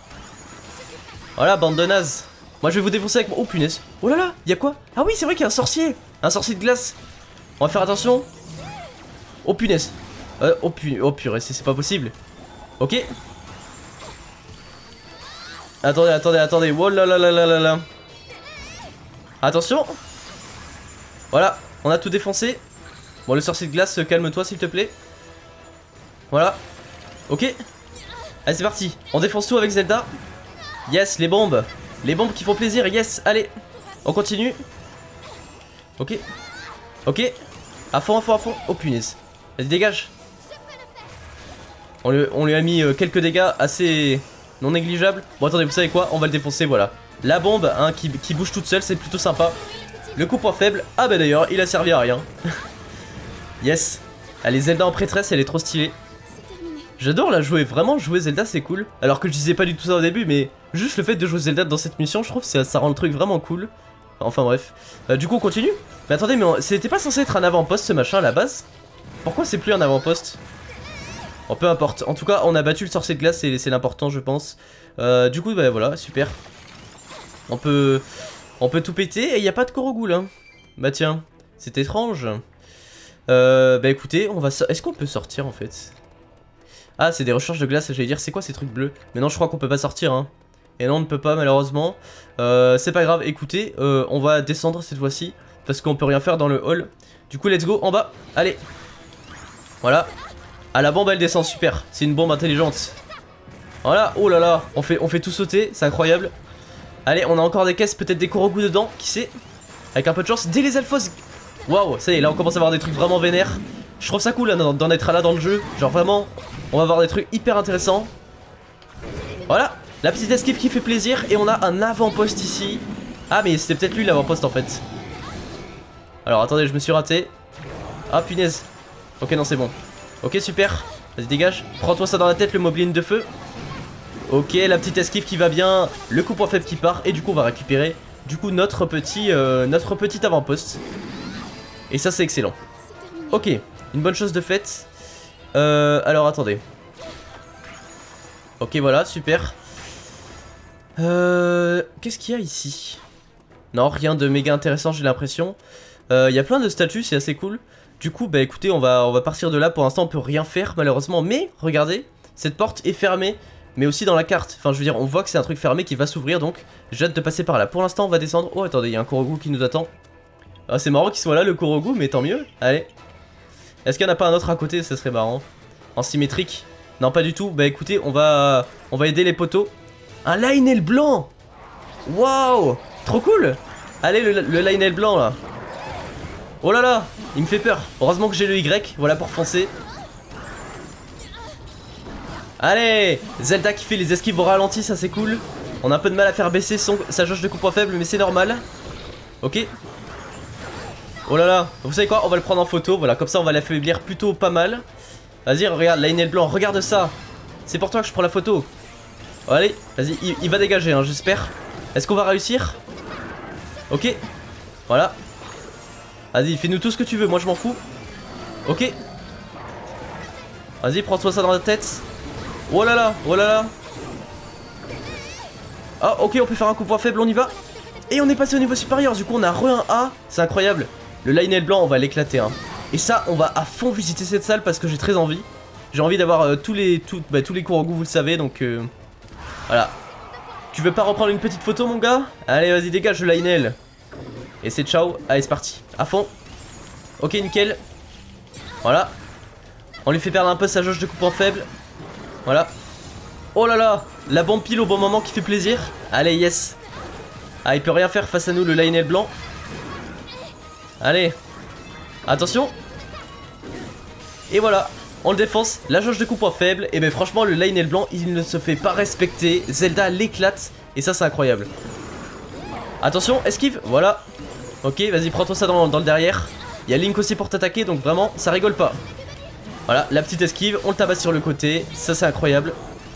Voilà, bande de nazes. Moi je vais vous défoncer avec mon... Oh punaise. Oh là là, il y a quoi? Ah oui, c'est vrai qu'il y a un sorcier. Un sorcier de glace. On va faire attention. Oh punaise. Euh, oh, pu... oh purée, c'est pas possible. Ok. Attendez, attendez, attendez. Oh là là là là là là. Attention. Voilà, on a tout défoncé. Bon, le sorcier de glace, calme-toi s'il te plaît. Voilà. Ok. Allez, c'est parti. On défonce tout avec Zelda. Yes, les bombes. Les bombes qui font plaisir, yes. Allez, on continue. Ok. Ok. À fond, à fond, à fond. Oh punaise. Vas-y, dégage. On lui, on lui a mis euh, quelques dégâts assez non négligeables. Bon, attendez, vous savez quoi? On va le défoncer, voilà. La bombe, hein, qui, qui bouge toute seule, c'est plutôt sympa. Le coup point faible. Ah bah d'ailleurs, il a servi à rien. Yes. Allez, Zelda en prêtresse, elle est trop stylée. J'adore la jouer, vraiment jouer Zelda c'est cool. Alors que je disais pas du tout ça au début, mais juste le fait de jouer Zelda dans cette mission, je trouve que ça, ça rend le truc vraiment cool. Enfin bref. Euh, du coup on continue. Mais attendez, mais c'était pas censé être un avant-poste ce machin à la base? Pourquoi c'est plus un avant-poste? Bon, peu importe. En tout cas, on a battu le sorcier de glace, c'est l'important je pense. Euh, du coup, bah voilà, super. On peut... On peut tout péter et il n'y a pas de Korogu là. Bah tiens, c'est étrange. Euh, bah écoutez, on va... So Est-ce qu'on peut sortir en fait? Ah, c'est des recharges de glace, j'allais dire, c'est quoi ces trucs bleus? Mais non, je crois qu'on peut pas sortir, hein. Et non, on ne peut pas, malheureusement. Euh, c'est pas grave, écoutez, euh, on va descendre cette fois-ci, parce qu'on peut rien faire dans le hall. Du coup, let's go, en bas, allez. Voilà. Ah, la bombe, elle descend, super. C'est une bombe intelligente. Voilà, oh là là, on fait, on fait tout sauter, c'est incroyable. Allez, on a encore des caisses, peut-être des Korogu dedans, qui sait? Avec un peu de chance, dès les alphos. Waouh, ça y est, là, on commence à avoir des trucs vraiment vénères. Je trouve ça cool hein, d'en être là dans le jeu. Genre vraiment, on va avoir des trucs hyper intéressants. Voilà, la petite esquive qui fait plaisir. Et on a un avant-poste ici. Ah mais c'était peut-être lui l'avant-poste en fait. Alors attendez, je me suis raté. Ah punaise. Ok non c'est bon. Ok super, vas-y dégage. Prends-toi ça dans la tête le moblin de feu. Ok, la petite esquive qui va bien. Le coup point faible qui part. Et du coup on va récupérer du coup notre petit, euh, notre petit avant-poste. Et ça c'est excellent. Ok. Une bonne chose de faite. Euh, alors attendez. Ok voilà, super. Euh, Qu'est-ce qu'il y a ici? Non, rien de méga intéressant j'ai l'impression. Il euh, y a plein de statues, c'est assez cool. Du coup, bah écoutez, on va, on va partir de là. Pour l'instant, on peut rien faire malheureusement. Mais regardez, cette porte est fermée. Mais aussi dans la carte. Enfin, je veux dire, on voit que c'est un truc fermé qui va s'ouvrir. Donc, j'ai hâte de passer par là. Pour l'instant, on va descendre. Oh, attendez, il y a un Korogu qui nous attend. Ah, c'est marrant qu'il soit là, le Korogu, mais tant mieux. Allez. Est-ce qu'il n'y en a pas un autre à côté? Ça serait marrant. En symétrique? Non, pas du tout. Bah écoutez, on va on va aider les poteaux. Un Lionel blanc. Waouh, trop cool. Allez, le, le Lionel blanc là. Oh là là, il me fait peur. Heureusement que j'ai le Y, voilà pour foncer. Allez, Zelda qui fait les esquives au ralenti, ça c'est cool. On a un peu de mal à faire baisser son, sa jauge de coup point faible, mais c'est normal. Ok. Oh là là, vous savez quoi, on va le prendre en photo, voilà, comme ça on va l'affaiblir plutôt pas mal. Vas-y, regarde, Lionel blanc, regarde ça. C'est pour toi que je prends la photo. Oh, allez, vas-y, il, il va dégager, hein, j'espère. Est-ce qu'on va réussir? Ok, voilà. Vas-y, fais-nous tout ce que tu veux, moi je m'en fous. Ok. Vas-y, prends-toi ça dans la tête. Oh là là, oh là là. Ah, ok, on peut faire un coup point faible, on y va. Et on est passé au niveau supérieur, du coup on a re un A. C'est incroyable. Le Lionel blanc, on va l'éclater, hein. Et ça, on va à fond visiter cette salle parce que j'ai très envie. J'ai envie d'avoir euh, tous les tout, bah, tous les Kurogu, vous le savez, donc euh, voilà. Tu veux pas reprendre une petite photo, mon gars? Allez, vas-y, dégage le Lionel. Et c'est ciao. Allez, c'est parti. À fond. Ok, nickel. Voilà. On lui fait perdre un peu sa jauge de coup point faible. Voilà. Oh là là, la bombe pile au bon moment qui fait plaisir. Allez, yes. Ah, il peut rien faire face à nous, le Lionel blanc. Allez. Attention. Et voilà. On le défonce. La jauge de coup point faible. Et ben franchement, le Lionel blanc, il ne se fait pas respecter. Zelda l'éclate. Et ça, c'est incroyable. Attention, esquive. Voilà. Ok, vas-y, prends-toi ça dans, dans le derrière. Il y a Link aussi pour t'attaquer, donc vraiment, ça rigole pas. Voilà, la petite esquive, on le tabasse sur le côté. Ça, c'est incroyable.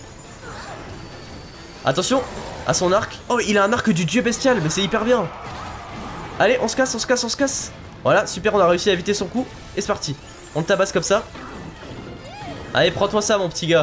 Attention à son arc. Oh, il a un arc du dieu bestial, mais c'est hyper bien. Allez, on se casse, on se casse, on se casse. Voilà, super, on a réussi à éviter son coup. Et c'est parti. On le tabasse comme ça. Allez, prends-toi ça, mon petit gars.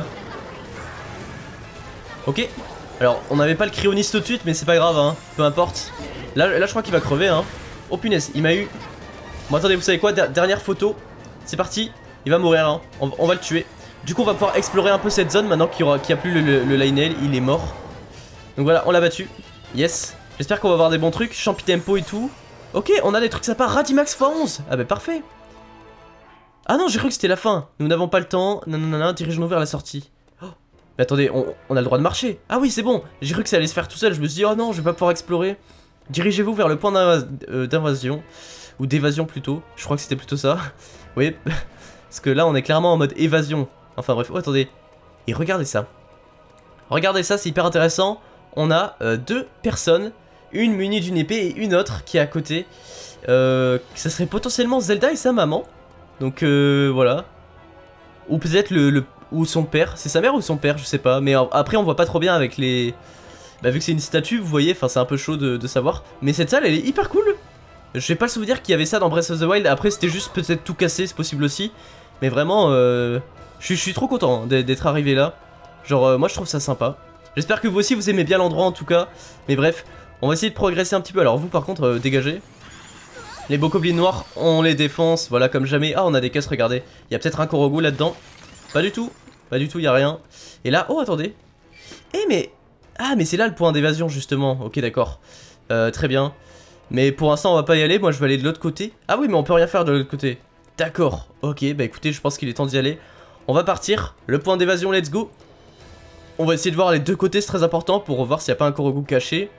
Ok. Alors, on n'avait pas le cryoniste tout de suite, mais c'est pas grave, hein. Peu importe. Là, là je crois qu'il va crever, hein. Oh punaise, il m'a eu. Bon, attendez, vous savez quoi? Dernière photo. C'est parti. Il va mourir, hein. On, on va le tuer. Du coup, on va pouvoir explorer un peu cette zone maintenant qu'il n'y a, qu a plus le, le, le Lionel. Il est mort. Donc voilà, on l'a battu. Yes. J'espère qu'on va avoir des bons trucs. Champi tempo et tout. Ok, on a des trucs sympas. Radimax fois onze. Ah bah parfait. Ah non, j'ai cru que c'était la fin. Nous n'avons pas le temps. Non, non, non, non. Dirige-nous vers la sortie. Oh. Mais attendez, on, on a le droit de marcher. Ah oui, c'est bon. J'ai cru que ça allait se faire tout seul. Je me suis dit, oh non, je vais pas pouvoir explorer. Dirigez-vous vers le point d'invasion. Ou d'évasion plutôt. Je crois que c'était plutôt ça. Oui. Parce que là, on est clairement en mode évasion. Enfin bref. Oh, attendez. Et regardez ça. Regardez ça, c'est hyper intéressant. On a euh, deux personnes. Une munie d'une épée et une autre qui est à côté. Euh, ça serait potentiellement Zelda et sa maman. Donc euh, voilà. Ou peut-être le, le ou son père. C'est sa mère ou son père, je sais pas. Mais après on voit pas trop bien avec les... Bah vu que c'est une statue, vous voyez, enfin c'est un peu chaud de, de savoir. Mais cette salle elle est hyper cool. Je n'ai pas le souvenir qu'il y avait ça dans Breath of the Wild. Après c'était juste peut-être tout cassé, c'est possible aussi. Mais vraiment, euh, je, je suis trop content d'être arrivé là. Genre euh, moi je trouve ça sympa. J'espère que vous aussi vous aimez bien l'endroit en tout cas. Mais bref, on va essayer de progresser un petit peu. Alors vous par contre, euh, dégagez. Les bokoblins noirs, on les défonce, voilà comme jamais. Ah, on a des caisses, regardez. Il y a peut-être un Kurogu là-dedans. Pas du tout, pas du tout, il y a rien. Et là, oh attendez. Eh mais... Ah mais c'est là le point d'évasion justement. Ok d'accord. Euh, très bien. Mais pour l'instant on va pas y aller, moi je vais aller de l'autre côté. Ah oui mais on peut rien faire de l'autre côté. D'accord, ok, bah écoutez, je pense qu'il est temps d'y aller. On va partir, le point d'évasion, let's go. On va essayer de voir les deux côtés, c'est très important pour voir s'il n'y a pas un Kurogu caché.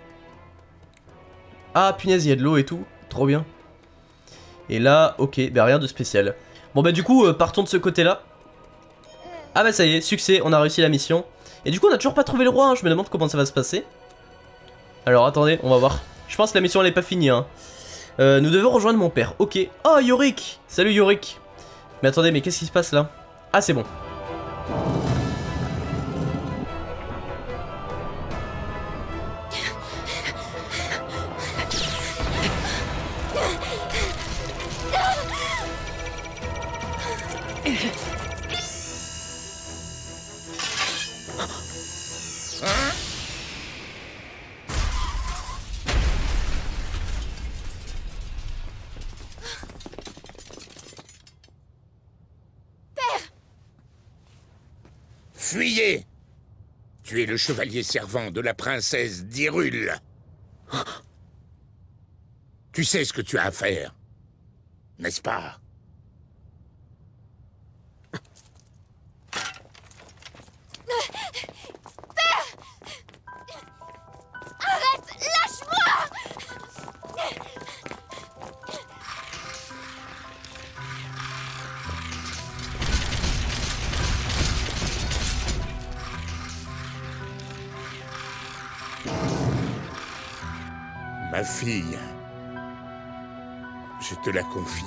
Ah punaise, il y a de l'eau et tout, trop bien. Et là, ok, bah rien de spécial. Bon bah du coup, euh, partons de ce côté-là. Ah bah ça y est, succès, on a réussi la mission. Et du coup, on a toujours pas trouvé le roi, hein. Je me demande comment ça va se passer. Alors attendez, on va voir. Je pense que la mission elle est pas finie, hein. Euh, nous devons rejoindre mon père, ok. Oh, Yorick. Salut Yorick. Mais attendez, mais qu'est-ce qui se passe là? Ah, c'est bon. Fuyez! Tu es le chevalier servant de la princesse d'Hyrule. Tu sais ce que tu as à faire, n'est-ce pas? Père! Arrête! Lâche-moi! Ma fille, je te la confie.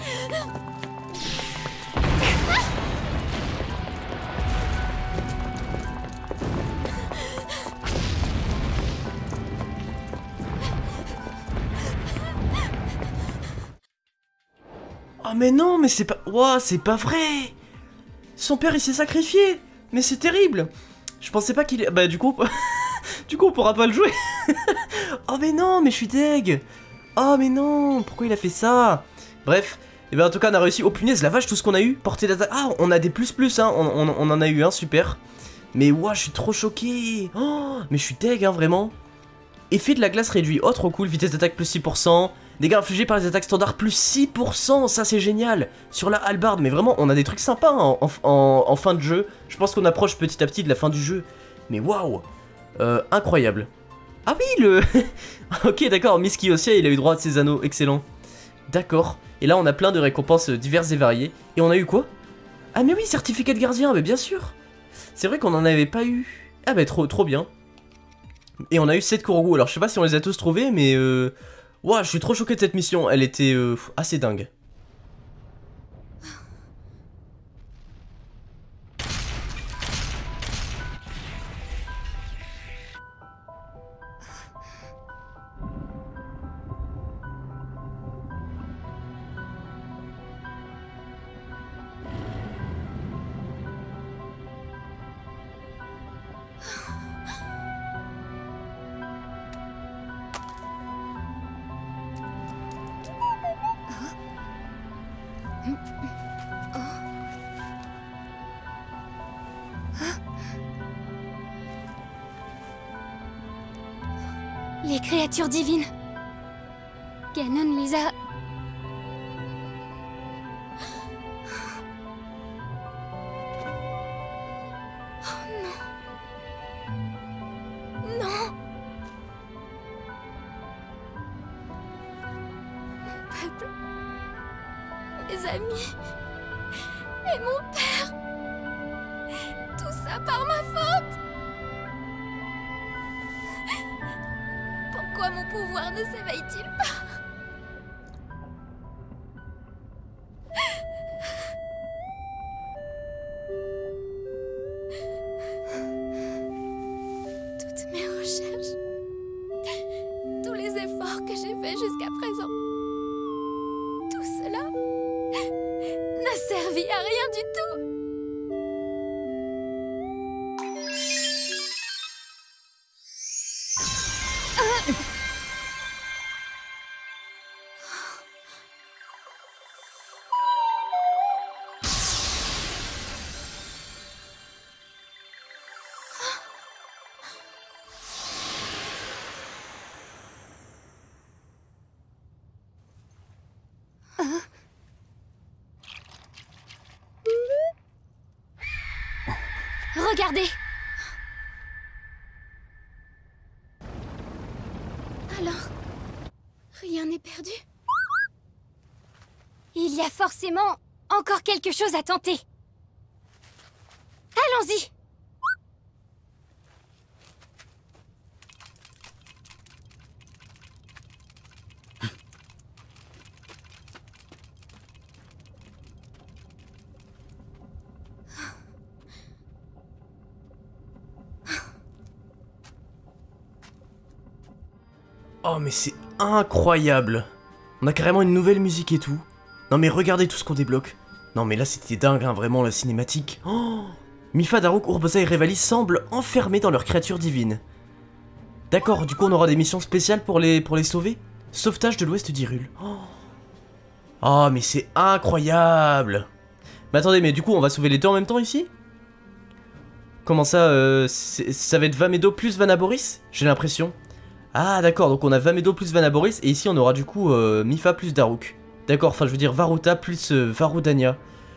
Oh mais non, mais c'est pas... Ouah, c'est pas vrai. Son père, il s'est sacrifié. Mais c'est terrible. Je pensais pas qu'il... Bah du coup... du coup, on pourra pas le jouer. Oh mais non, mais je suis deg. Oh mais non, pourquoi il a fait ça? Bref, et ben en tout cas, on a réussi. Oh punaise, la vache, tout ce qu'on a eu. Portée d'attaque... Ah, on a des plus plus, hein. On, on, on en a eu un, super. Mais ouah, je suis trop choqué. Oh, mais je suis deg, hein, vraiment. Effet de la glace réduit. Oh, trop cool. Vitesse d'attaque plus six pour cent. Dégâts infligés par les attaques standards plus six pour cent, ça c'est génial. Sur la hallebarde, mais vraiment on a des trucs sympas en, en, en fin de jeu. Je pense qu'on approche petit à petit de la fin du jeu. Mais waouh, euh, incroyable. Ah oui, le... ok d'accord, Miskiosia il a eu droit à ses anneaux, excellent. D'accord, et là on a plein de récompenses diverses et variées. Et on a eu quoi? Ah mais oui, certificat de gardien, mais bien sûr. C'est vrai qu'on en avait pas eu. Ah bah trop, trop bien. Et on a eu sept Kurogu, alors je sais pas si on les a tous trouvés, mais euh... Ouah, je suis trop choqué de cette mission, elle était euh, assez dingue. Les créatures divines. Ganon les a... Oh non. Non. Mon peuple. Mes amis. Et mon père. Tout ça par ma faute. Pourquoi mon pouvoir ne s'éveille-t-il pas? Toutes mes recherches, tous les efforts que j'ai faits jusqu'à présent, tout cela n'a servi à rien du tout. Regardez! Alors, rien n'est perdu? Il y a forcément encore quelque chose à tenter. Allons-y! Oh mais c'est incroyable. On a carrément une nouvelle musique et tout. Non mais regardez tout ce qu'on débloque. Non mais là c'était dingue hein, vraiment la cinématique. Oh, Mipha, Daruk, Urbosa et Revali semblent enfermés dans leur créature divine. D'accord, du coup on aura des missions spéciales pour les, pour les sauver. Sauvetage de l'ouest d'Hyrule. Oh. Oh mais c'est incroyable. Mais attendez, mais du coup on va sauver les deux en même temps ici? Comment ça, euh, ça va être Vamedo plus Vanaboris? J'ai l'impression. Ah d'accord, donc on a Vamedo plus Vanaboris et ici on aura du coup euh, Mipha plus Daruk. D'accord, enfin je veux dire Varuta plus euh, Varudania.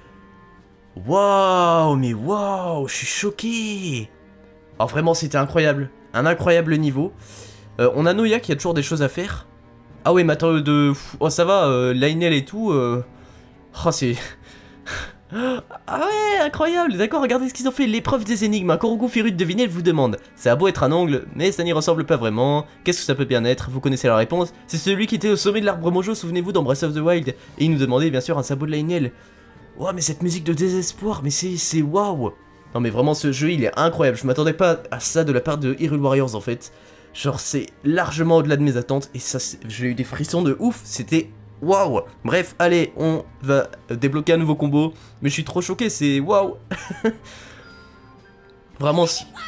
Waouh, mais waouh, je suis choqué. Alors vraiment c'était incroyable, un incroyable niveau. Euh, on a Noya qui a toujours des choses à faire. Ah ouais, mais attends, de... Oh ça va, euh, Lionel et tout... Euh... Oh c'est... Ah ouais, incroyable, d'accord, regardez ce qu'ils ont fait, l'épreuve des énigmes, un Korogu féru de deviner, elle vous demande. Ça a beau être un ongle, mais ça n'y ressemble pas vraiment. Qu'est-ce que ça peut bien être? Vous connaissez la réponse? C'est celui qui était au sommet de l'arbre Mojo, souvenez-vous, dans Breath of the Wild. Et il nous demandait bien sûr un sabot de Lynel. Ouah, mais cette musique de désespoir, mais c'est waouh. Non mais vraiment, ce jeu, il est incroyable, je m'attendais pas à ça de la part de Hyrule Warriors en fait. Genre, c'est largement au-delà de mes attentes, et ça, j'ai eu des frissons de ouf, c'était... Waouh! Bref, allez, on va débloquer un nouveau combo. Mais je suis trop choqué, c'est waouh! Vraiment,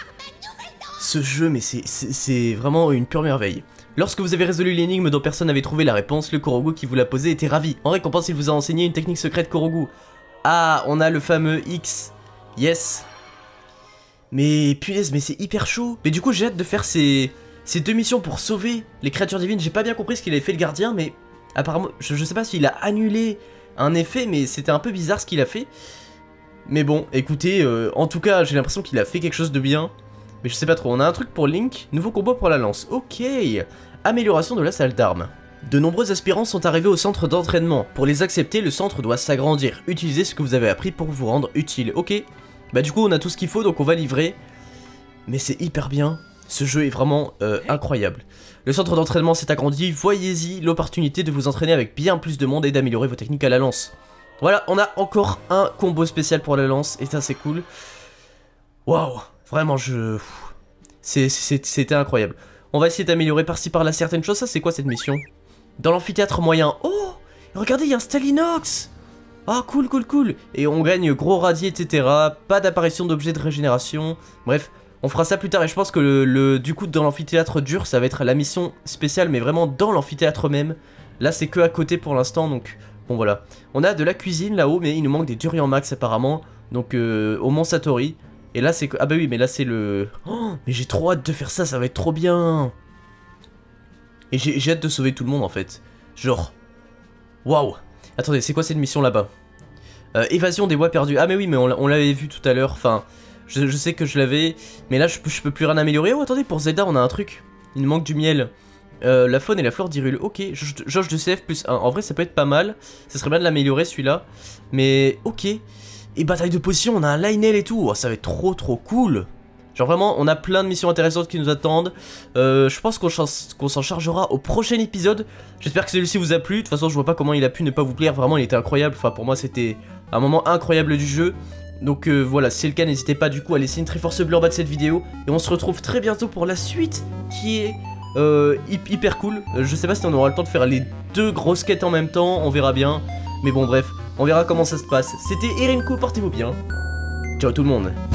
ce jeu, mais c'est vraiment une pure merveille. Lorsque vous avez résolu l'énigme dont personne n'avait trouvé la réponse, le Korogu qui vous l'a posé était ravi. En récompense, il vous a enseigné une technique secrète Korogu. Ah, on a le fameux X. Yes. Mais punaise, mais c'est hyper chaud. Mais du coup, j'ai hâte de faire ces, ces deux missions pour sauver les créatures divines. J'ai pas bien compris ce qu'il avait fait le gardien, mais... Apparemment, je, je sais pas s'il a annulé un effet, mais c'était un peu bizarre ce qu'il a fait. Mais bon, écoutez, euh, en tout cas, j'ai l'impression qu'il a fait quelque chose de bien. Mais je sais pas trop, on a un truc pour Link, nouveau combo pour la lance. Ok, amélioration de la salle d'armes. De nombreux aspirants sont arrivés au centre d'entraînement. Pour les accepter, le centre doit s'agrandir. Utilisez ce que vous avez appris pour vous rendre utile. Ok, bah du coup, on a tout ce qu'il faut, donc on va livrer. Mais c'est hyper bien. Ce jeu est vraiment euh, incroyable. Le centre d'entraînement s'est agrandi, voyez-y l'opportunité de vous entraîner avec bien plus de monde et d'améliorer vos techniques à la lance. Voilà, on a encore un combo spécial pour la lance, et ça c'est cool. Waouh, vraiment je... C'était incroyable. On va essayer d'améliorer par-ci par-là certaines choses. Ça c'est quoi cette mission? Dans l'amphithéâtre moyen. Oh, regardez, il y a un Stalinox. Ah, cool, cool, cool. Et on gagne gros radis, et cetera. Pas d'apparition d'objets de régénération. Bref... On fera ça plus tard et je pense que le, le du coup dans l'amphithéâtre dur ça va être la mission spéciale mais vraiment dans l'amphithéâtre même. Là c'est que à côté pour l'instant donc bon voilà. On a de la cuisine là-haut mais il nous manque des durians max apparemment. Donc euh, au Mont Satori. Et là c'est que... Ah bah oui mais là c'est le... Oh, mais j'ai trop hâte de faire ça, ça va être trop bien. Et j'ai hâte de sauver tout le monde en fait. Genre... Waouh. Attendez, c'est quoi cette mission là-bas? euh, Évasion des voies perdues. Ah mais oui mais on, on l'avait vu tout à l'heure, enfin... Je, je sais que je l'avais, mais là je, je peux plus rien améliorer. Oh attendez, pour Zelda on a un truc. Il nous manque du miel. euh, La faune et la flore d'Hyrule. Ok, jauge de C F plus un. En vrai ça peut être pas mal. Ça serait bien de l'améliorer celui-là. Mais ok. Et bataille de position, on a un Lynel et tout. Oh, ça va être trop trop cool. Genre vraiment on a plein de missions intéressantes qui nous attendent. euh, Je pense qu'on qu'on s'en chargera au prochain épisode. J'espère que celui-ci vous a plu. De toute façon je vois pas comment il a pu ne pas vous plaire. Vraiment il était incroyable. Enfin pour moi c'était un moment incroyable du jeu. Donc euh, voilà, si c'est le cas, n'hésitez pas du coup à laisser une très force bleue en bas de cette vidéo. Et on se retrouve très bientôt pour la suite qui est euh, hyper cool. euh, Je sais pas si on aura le temps de faire les deux grosses quêtes en même temps, on verra bien. Mais bon bref, on verra comment ça se passe. C'était Erenco, portez-vous bien. Ciao tout le monde.